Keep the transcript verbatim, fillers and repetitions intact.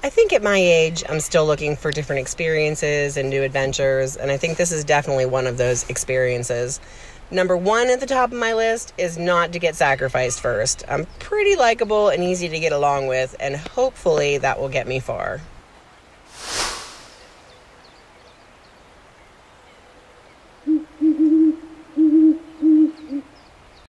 I think at my age, I'm still looking for different experiences and new adventures, and I think this is definitely one of those experiences. Number one at the top of my list is not to get sacrificed first. I'm pretty likable and easy to get along with, and hopefully that will get me far.